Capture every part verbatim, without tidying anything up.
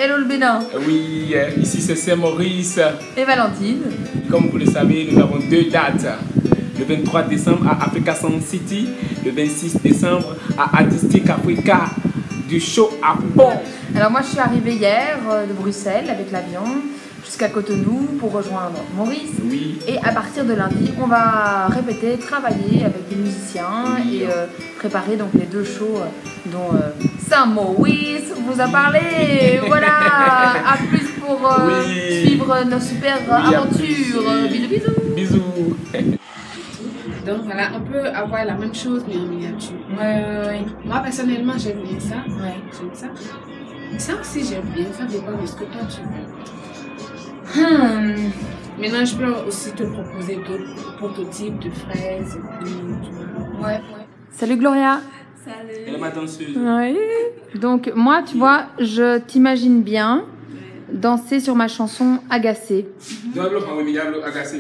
hello le Bénin. Oui, ici c'est Saint-Maurice. Et Valentine. Comme vous le savez, nous avons deux dates. Le vingt-trois décembre à Africa Sound City, le vingt-six décembre à Artistic Africa, du show à fond. Alors moi je suis arrivée hier de Bruxelles avec l'avion jusqu'à Cotonou pour rejoindre Maurice. Oui. Et à partir de lundi, on va répéter, travailler avec des musiciens oui. et euh, préparer donc les deux shows dont euh, Saint-Maurice vous a parlé. Voilà, à plus pour euh, oui. suivre nos super oui, aventures. Bisous, bisous. Bisous. Donc voilà, on peut avoir la même chose mais en miniature. Ouais, ouais, ouais. Moi personnellement j'aime bien ça. Ouais. J'aime ça. Ça aussi j'aime bien, ça dépend de ce que toi tu veux. Hmm. Maintenant, je peux aussi te proposer d'autres prototypes de fraises. De... Ouais, ouais. Salut Gloria. Salut. Elle est ma danseuse. Oui. Donc moi, tu vois, je t'imagine bien danser sur ma chanson Agacée. Agacée.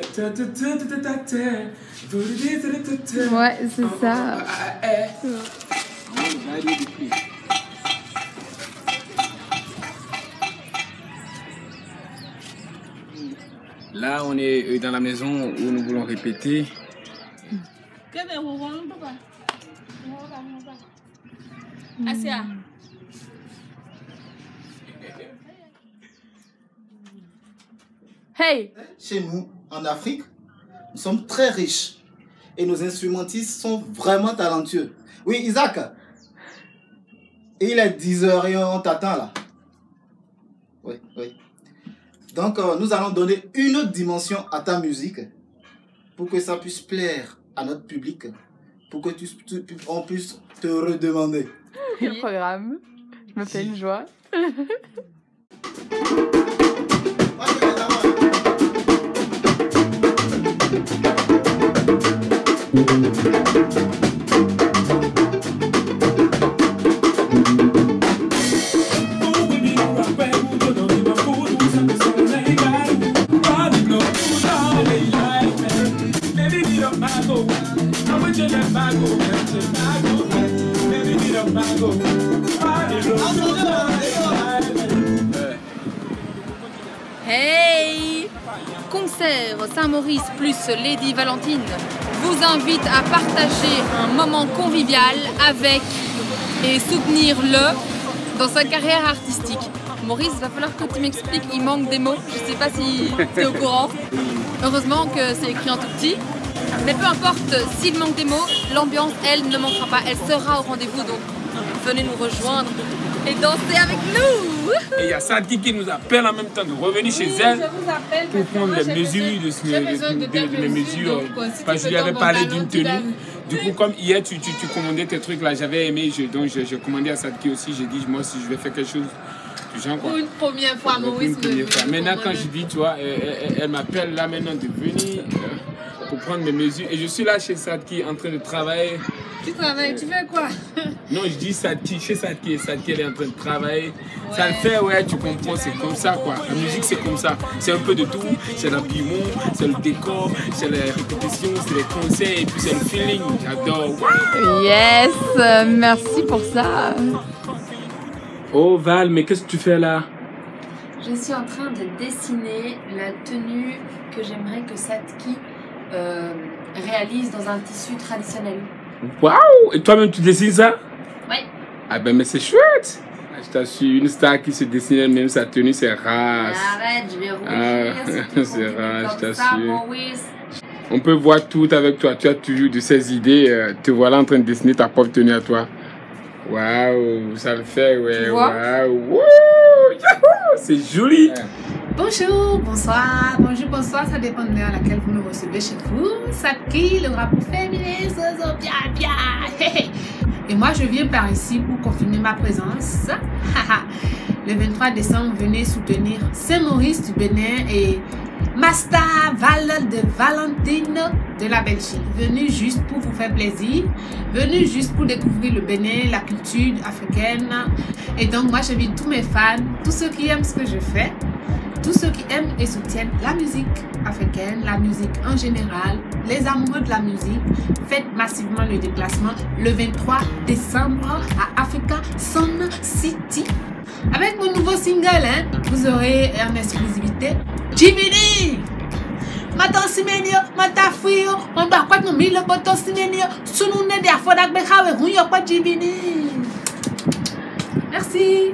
Ouais, c'est ça. Là, on est dans la maison où nous voulons répéter. Hey! Chez nous, en Afrique, nous sommes très riches et nos instrumentistes sont vraiment talentueux. Oui, Isaac, il est dix heures et on t'attend là. Oui, oui. Donc, euh, nous allons donner une autre dimension à ta musique pour que ça puisse plaire à notre public, pour que tu, tu, on puisse te redemander. Quel programme! Je me fais une joie. Hey! Concert Saint-Maurice plus Lady Valentine vous invite à partager un moment convivial avec et soutenir-le dans sa carrière artistique. Maurice, il va falloir que tu m'expliques, il manque des mots, je sais pas si tu es au courant. Heureusement que c'est écrit en tout petit. Mais peu importe s'il manque des mots, l'ambiance, elle, ne manquera pas, elle sera au rendez-vous, donc venez nous rejoindre et danser avec nous. Et il y a Sadki qui nous appelle en même temps de revenir chez oui, elle pour prendre les mesures de, de, de, de, de mes mesures. Donc, quoi, si parce que je lui avais parlé d'une tenue. Du coup, comme hier, tu, tu, tu commandais tes trucs là, j'avais aimé, je, donc j'ai commandé à Sadki aussi. J'ai dit, moi, si je vais faire quelque chose du genre. Quoi. Pour une première fois, Maurice. Maintenant, quand je dis, tu vois, elle, elle, elle m'appelle là maintenant de venir euh, pour prendre mes mesures. Et je suis là chez Sadki en train de travailler. Tu travailles, tu fais quoi? Non, je dis Sadki, chez Sadki, Sadki elle est en train de travailler. Ouais. Ça le fait, ouais, tu comprends, c'est comme ça quoi. La musique c'est comme ça, c'est un peu de tout. C'est l'habillement, c'est le décor, c'est les répétitions, c'est les concerts et puis c'est le feeling. J'adore. Yes, euh, merci pour ça. Oh Val, mais qu'est-ce que tu fais là? Je suis en train de dessiner la tenue que j'aimerais que Sadki euh, réalise dans un tissu traditionnel. Waouh! Et toi-même tu dessines ça? Oui. Ah ben mais c'est chouette! Je t'assure, une star qui se dessine elle-même sa tenue, c'est rare. Arrête, je vais rougir. Ah, c'est rare, je t'assure. On peut voir tout avec toi. Tu as toujours de ces idées. Euh, te voilà en train de dessiner ta propre tenue à toi. Waouh, ça le fait, ouais. Waouh! C'est joli! Bonjour, bonsoir, bonjour, bonsoir, ça dépend de l'heure à laquelle vous me recevez chez vous. Sadki, le rapport féminin, zozo, bien, bien. Et moi, je viens par ici pour confirmer ma présence. Le vingt-trois décembre, venez soutenir Saint-Maurice du Bénin et Masta Val de Valentine de la Belgique. Venez juste pour vous faire plaisir, venez juste pour découvrir le Bénin, la culture africaine. Et donc, moi, j'invite tous mes fans, tous ceux qui aiment ce que je fais, tous ceux qui aiment et soutiennent la musique africaine, la musique en général, les amoureux de la musique, faites massivement le déplacement le vingt-trois décembre à Africa Sound City. Avec mon nouveau single, hein, vous aurez en exclusivité Jiminy. Mata simenio, mata frio, on doit quoi nous mille boto simenio, sunu ne dia foda be kawe hunyo kwa Jiminy. Merci.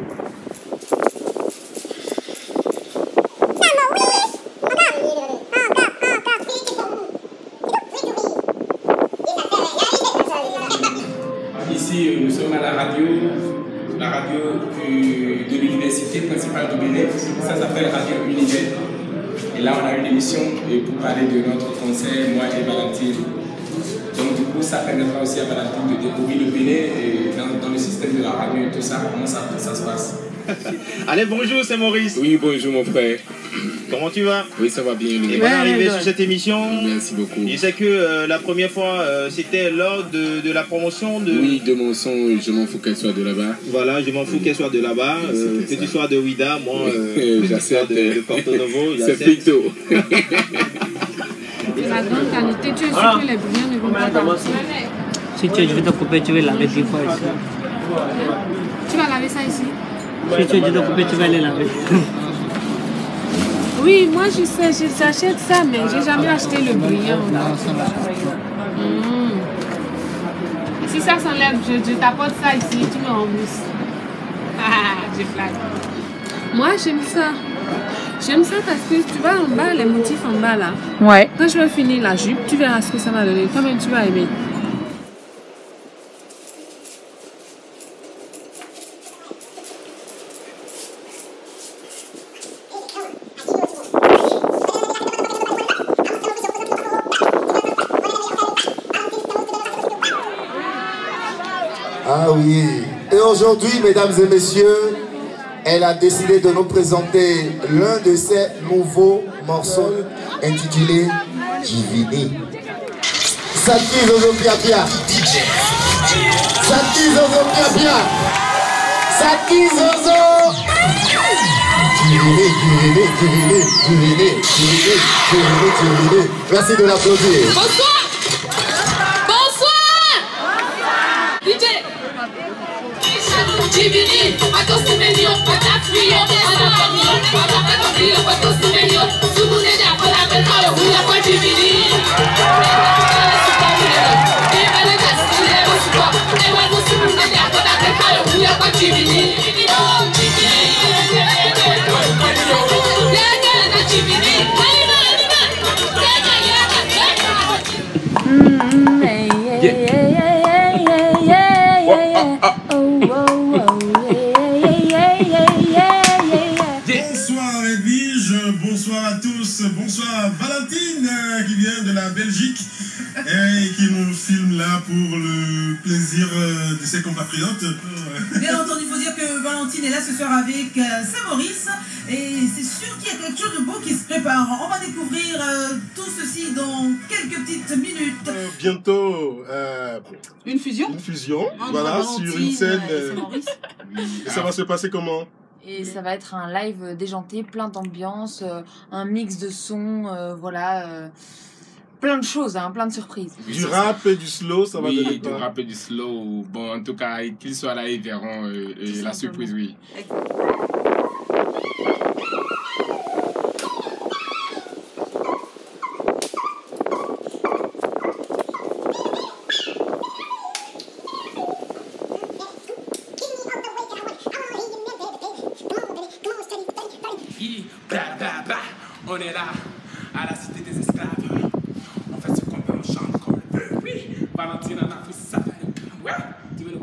Ici, nous sommes à la radio, la radio de, de l'université principale du Bénin. Ça s'appelle Radio Univers. Et là, on a une émission pour parler de notre concert, moi et Valentine. Donc, du coup, ça permettra aussi à Valentine de découvrir le Bénin et dans, dans le système de la radio et tout ça, comment ça, ça se passe. Allez, bonjour, c'est Maurice. Oui, bonjour, mon frère. Comment tu vas? Oui, ça va bien. Et bonne arrivée sur cette émission. Merci beaucoup. Je sais que euh, la première fois, euh, c'était lors de, de la promotion de... Oui, de mon son, je m'en fous qu'elle soit de là-bas. Voilà, je m'en fous qu'elle soit de là-bas. Euh, que tu sois de Ouida, moi, euh, que tu sois de, de Porto Novo. C'est plutôt. C'est la grande qualité. Tu es sûr que les brillants ne vont pas partir. Si tu veux, je vais te couper, tu vas laver dix fois ici. Tu vas laver ça ici? Si tu veux, je vais te couper, tu vas les laver. Oui, moi je sais, j'achète ça, mais j'ai jamais acheté le brillant. Mmh. Si ça s'enlève, je, je t'apporte ça ici, tu me rembourses. Ah, j'ai flatte. Moi j'aime ça. J'aime ça parce que tu vois en bas, les motifs en bas là. Ouais. Quand je vais finir la jupe, tu verras ce que ça va donner. Toi-même, tu vas aimer. Ah oui. Et aujourd'hui, mesdames et messieurs, elle a décidé de nous présenter l'un de ses nouveaux morceaux intitulé Jiminy. Saki Zozo Pia Pia. Saki Zozo Pia Pia. Saki Zozo. Jiminy, Jiminy, Jiminy, Jiminy, Jiminy, Jiminy, Jiminy. Merci de l'applaudir. Bonsoir. Bonsoir. D J. Jiminy, matos menio, pata frio, ana frio, pata pata frio, patos menio, sunu ne da para ver how we are for Jiminy. Bonsoir Edwige, bonsoir à tous, bonsoir à Valentine euh, qui vient de la Belgique et qui nous filme là pour le plaisir euh, de ses compatriotes. Bien entendu, il faut dire que Valentine est là ce soir avec euh, Saint-Maurice et c'est sûr qu'il y a quelque chose de beau qui se prépare. On va découvrir euh, tout ceci dans quelques petites minutes. Euh, bientôt euh, Une fusion une fusion, Entre voilà, Valentine sur une scène. et euh, Saint-Maurice. et ça va se passer comment? Et ça va être un live déjanté, plein d'ambiance, euh, un mix de sons, euh, voilà, euh, plein de choses, hein, plein de surprises. Du rap et du slow, ça va Oui, donner du quoi? rap et du slow. Bon, en tout cas, qu'ils soient là, ils verront euh, et la surprise, oui. Bah, bah, bah, on est là, à la cité des esclaves. On fait ce qu'on veut, on chante comme on veut. Oui, Valentine en a pris ça. Ouais, tu veux le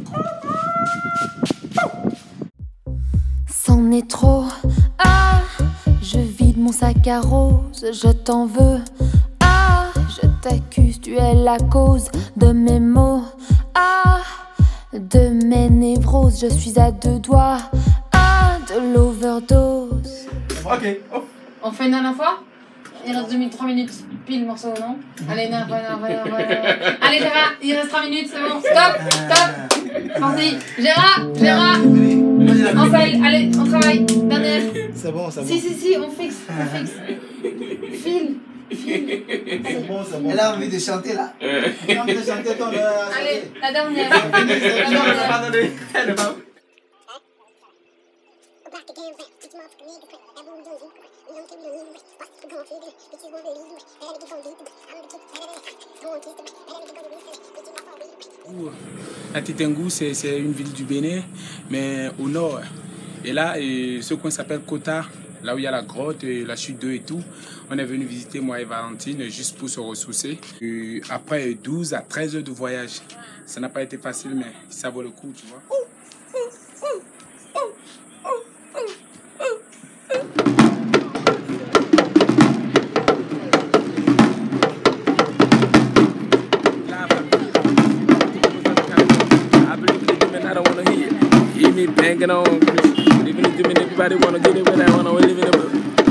coup? C'en est trop. Ah, je vide mon sac à rose, je t'en veux. Ah, je t'accuse, tu es la cause de mes maux. Ah, de mes névroses, je suis à deux doigts. Ah, de l'overdose. Ok. On fait une dernière fois? Il reste deux minutes, trois minutes, pile le morceau, non? Allez, une dernière fois, une dernière fois, une dernière fois. Allez, Gérard, il reste trois minutes, c'est bon. Stop, stop. Parti. Gérard, Gérard. Ansel, allez, on travaille. Dernière. C'est bon, c'est bon. Si, si, si, on fixe, on fixe. File. C'est bon, c'est bon. Elle a envie de chanter là. Elle a envie de chanter ton. Allez, la dernière. La dernière. La Tétengou, c'est une ville du Bénin, mais au nord. Et là, et ce coin s'appelle Kota, là où il y a la grotte, et la chute d'eau et tout. On est venu visiter, moi et Valentine, juste pour se ressourcer. Et après douze à treize heures de voyage, ça n'a pas été facile, mais ça vaut le coup, tu vois. Banging on, even if everybody wanna get it, but I wanna live in the